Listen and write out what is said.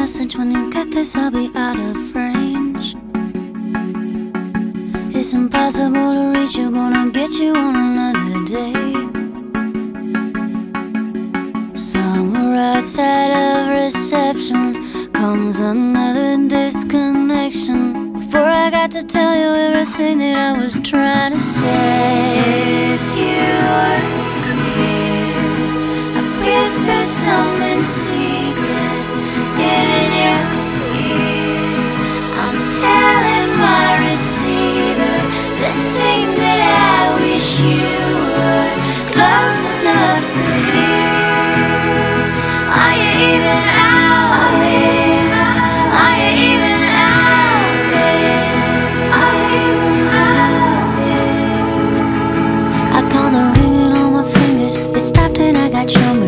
message. When you get this, I'll be out of range. It's impossible to reach you, gonna get you on another day. Somewhere outside of reception comes another disconnection. Before I got to tell you everything that I was trying to say. If you were here, I'd whisper something secret in your ear. I'm telling my receiver the things that I wish you were close enough to hear. Are you even out there? Are you even out there? Are you even out there? I count the ringing on my fingers. It stopped and I got your